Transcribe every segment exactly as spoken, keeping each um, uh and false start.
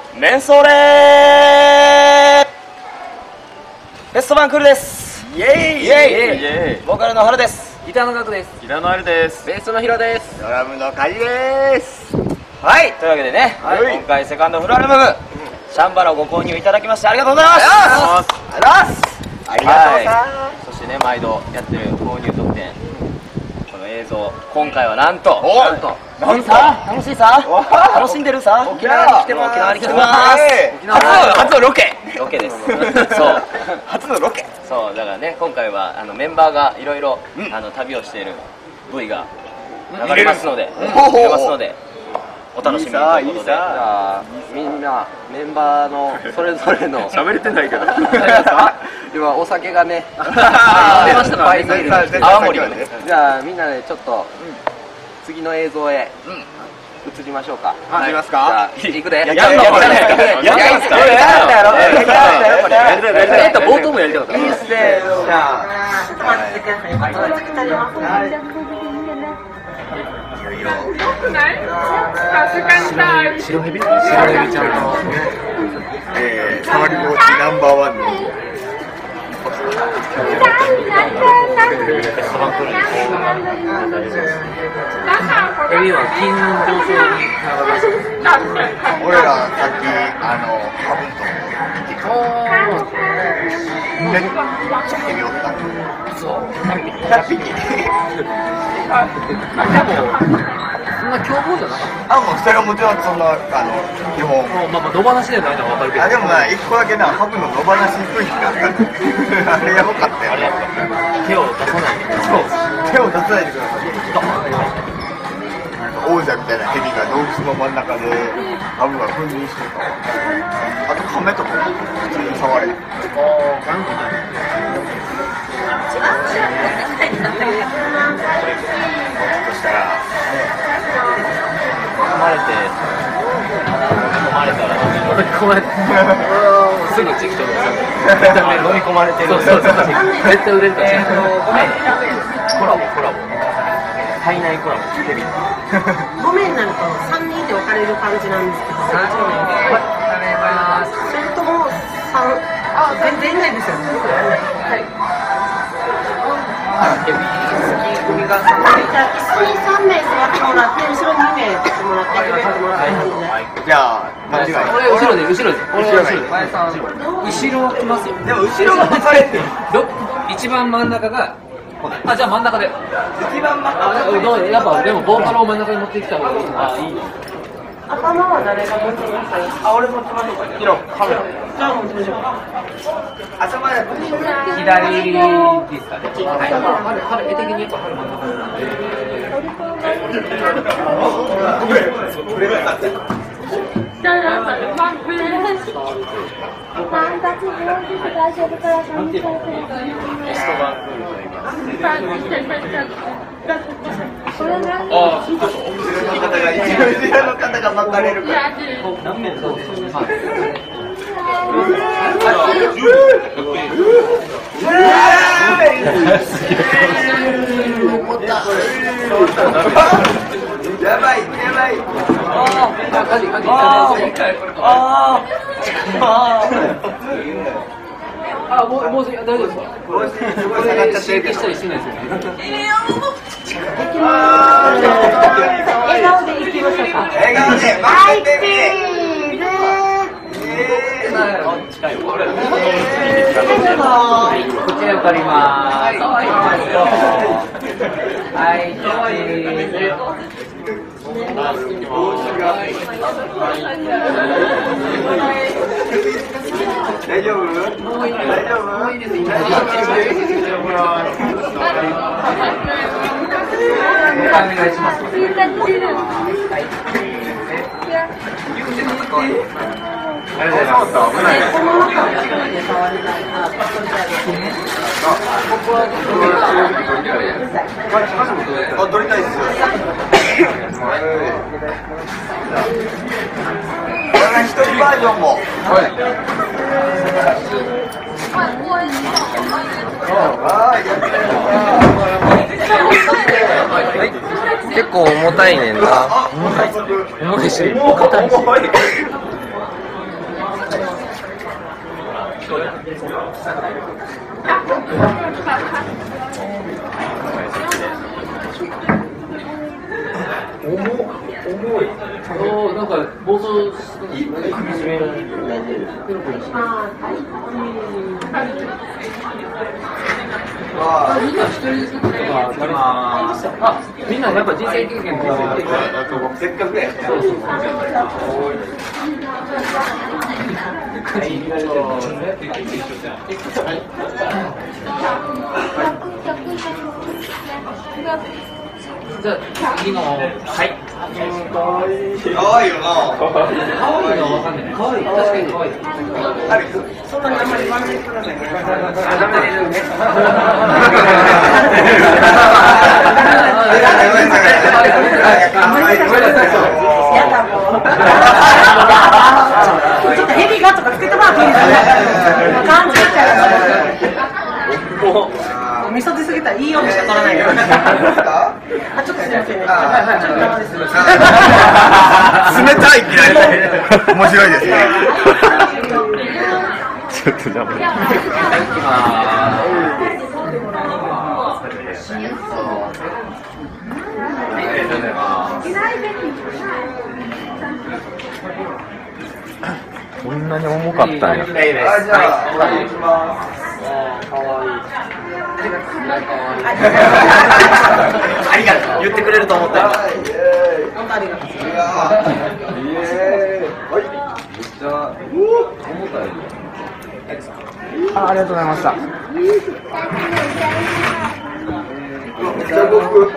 メンソーレフェストバンクールです。イエイイエイイエイ。ボーカルの原です。 ギターのガクです。 ギターのあるです。 ベースのヒロです。 ドラムのカジです。 はい、というわけでね、はい、今回セカンドフルアルバム、うん、シャンバラをご購入いただきましてありがとうございます。 ありがとうございます。ありがとうございます。 そしてね、毎度やってる購入特典、この映像、今回はなんとなんとなんさ楽しいさ楽しんでるさ沖縄に来てます。 沖縄に来てます。初のロケロケです。そう初のロケ。そうだからね、今回はあのメンバーがいろいろあの旅をしている ブイ が流れますので、流れますのでお楽しみということで、じゃあみんなメンバーのそれぞれの喋れてないけど今お酒がね出ましたからね、泡盛がね。 じゃあみんなでちょっと次の映像へ移りましょうか。 いきますか。 じゃあ行くで。 やったんですかやったんですかやろやったやろこれ。 えっと冒頭もやりたかった。 いいっすね。じゃあちょっと待ってください。今ちょっと作ってあります。 白蛇白蛇ちゃんのえー、触り心地ナンバーワンのエビは金上昇に俺らさっきあのハブントン見てきた。めっちゃヘビおった。 そうひゃっぴき。 そんな凶暴じゃなかっあ、もうそれはもちろんそんなあの基本。 た。まあまあ野放しでないのは分かるけど。 あ、でもな一個だけなハブの野放し雰囲気があった。あれやばかったよ。 手を出さない。 そう手を出さないでください。王者みたいなヘビが洞窟の真ん中でハブが君臨してるから。あとカメとか普通に触れる。としたら飲まれて飲まれたら飲み込まれてすぐチキ取る飲み込まれてる。 そうそうそう絶対売れるから。 コラボコラボ体内コラボヘビ。 ごめんなるとさんにんで分かれる感じなんですけど、それともさん、あ、全然いないですよ。はい。 ヘビ好き組がじゃあ椅子にさんめい座ってもらって、後ろににめい立ってもらって、立ってもらって感じで。 じゃあ間違いない。 俺後ろで後ろで俺は後ろで前さん後ろ来ますよ。でも後ろが分かれてる。一番真ん中があ、じゃあ真ん中で一番真ん中でやっぱでもボーカルを真ん中に持ってきた方がいい。あ、いいね。 頭は誰が持ってます？あ、俺持ってます。 ヒロカメラ。 じゃあ持ってみましょう。 頭だと左ですかね。はい。春春絵的にやっぱ春真ん中。 これが勝った。 三月病気で大丈夫から三日ああ、そうかそう。後ろの方が一番後ろの方が巻かれるから。やばいやばい。 ああ、カジカジ。 あああ、もうもう大丈夫ですか。 帽子すごい下がっちゃってるけど。 したりしてないですよね。 笑顔でいきましょうか。 笑顔ではい、チ待ってーズ。 近いよ。 こちら受かります。はい、チーズ。 大丈夫？大丈夫？ お願いします。 あ、撮りたいっすよ。一人バージョンも。 結構重たいねんな。重いし、硬いし。 重い。おなんか暴走してる。あ、みんな一人ずつとかあ、みんなやっぱ人生経験せっかくや。 そうそう。じゃあ次のはい可愛いよな。 可愛いのはわかんない。可愛い確かに可愛い。 あれそんなにあんまり言わないでくださいね。 あ、ダメですね。 やだもう。ちょっとヘビがとかつけてもらっていいですか。感じちゃう。味噌出すぎたらいいようにしか取らないから。あ、ちょっとすみませんね。ちょっと生です。 冷たい嫌い。面白いですね。ちょっと邪魔。 こんなに重かったんや。 あ、じゃあ、お願いします。 可愛い。 ありがとう言ってくれると思ったよ。 本当ありがとう。 イエーイ。はい。めっちゃ重たい。 あ、ありがとうございました。 めっちゃ動く。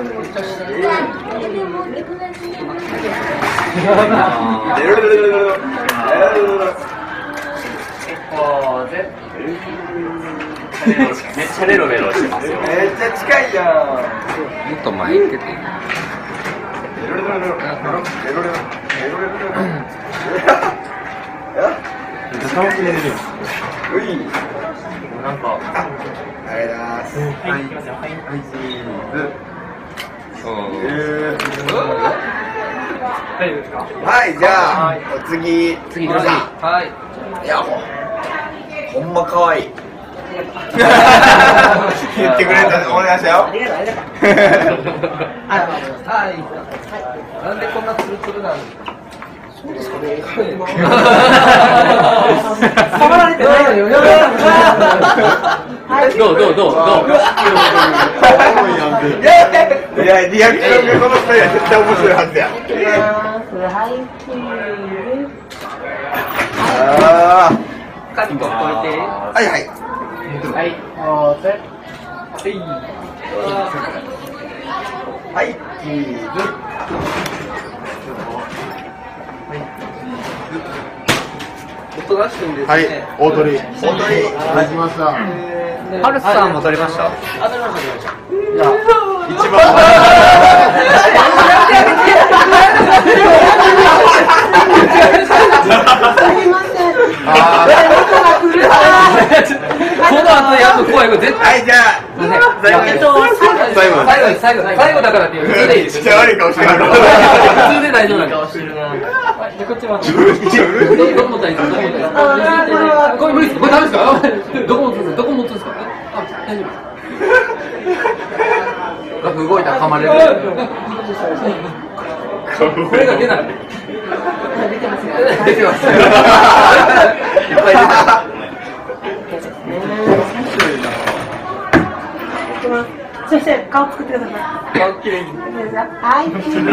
めっちゃレロレロしてますよ。 めっちゃ近いやん。 もっと前行ってていい。 レロレロレロレロレロレロレロレロ。うい。 なんかありがとうございます。はい。はい。チーズ。はい、じゃあ、お次。 次どうぞ。はい。 いや、ほん、ほんま可愛い。言ってくれたお願いしたよ。 ありがとう、ありがとう。 はい。なんでこんなツルツルなの？そうですかね。 触られてないのよ。 どうどうどうどう。 いや、リアクションがこの二人は絶対面白いはずや。 はい、チーズ。 ああ。 カットこれで。 はいはい。 はい。おーせ。 はい。チーズ。 音出してんですね。 はい、大鳥。 大鳥。 できました。 ハルさんも撮りました。 じゃあ、一番。 この後やるの怖い。絶対。 はい、じゃあ。 えっと、 最後、最後、最後、最後だからっていう。普通でいいです。 めっちゃ悪い顔してる。 普通で大丈夫なんで。こっちも。どこ持ったらいいですか。これ無理です。これダメですか。どこ持つんですか。どこ持つんですか。あ、大丈夫。動いたら噛まれる。これが出ない。出てますね。出てます。いっぱい出た。 先生、顔作ってください。 顔きれいに。 はい、チーズ。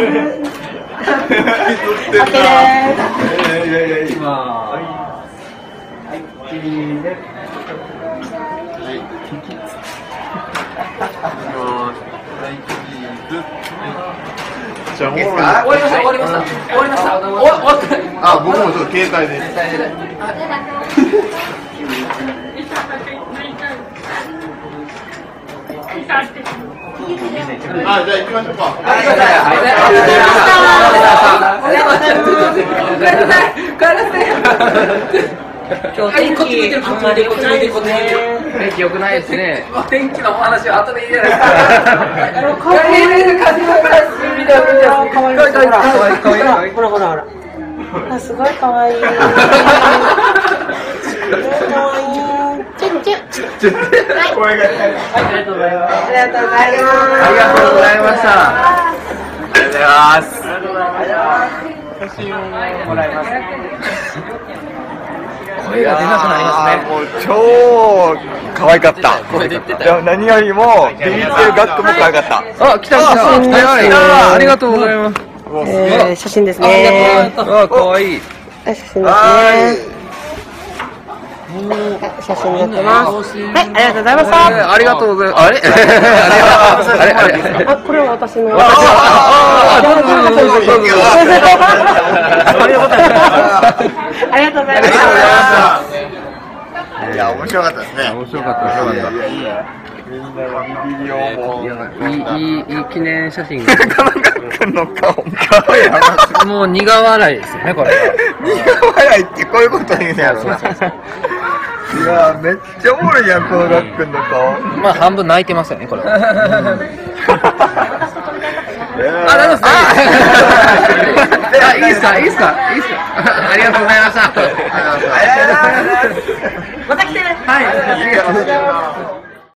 オッケーです。 今。はい、チーズ。はい。 じゃあ、もう。 終終わりました。終わりました。終わりました。終わった。 あ、僕もちょっと携帯で。あ、じゃあ行きましょうか。 はい、 今日天気あんまり良くないですね。 天気良くないですね。天気のお話は後でいいじゃないですか。かわいい。 かわいい。ほら、ほらほらほら。あ、すごいかわいい。 チュッチュッ。 ちょっと声がありがとうございます。 ありがとうございました。ありがとうございます。 写真をもらいます。 声が出なくなりますね。 もう超可愛かった。 声出てたいや何よりもビビってるガックも可愛かった。 あ、来た来た。 写真ですねはいはいありがとうございます。 えー、写真ですあ、ありね。 がとう。あ、可愛い。 はい、写真ですね。 は写真になってます。はい、ありがとうございました。 ありがとうございます。あれあれあれあ、これは私の。 私のあ、どうぞどうぞどうぞどうぞ。ありがとうございました。 いや面白かったですね。 面白かった。面白かった。 みんながビビりをもう。 いい、いい、いい記念写真。 カナガ君の顔顔やばもう苦笑いですよね、これ。 苦笑いってこういうこと言うんやろな。いやめっちゃおもろいやんこのガックンの顔。 まあ、半分泣いてますよね、これ。あ、 あ大丈夫です。あ、いいっすか、いいっすか、いいっすか。ありがとうございました。 また来てね。はい。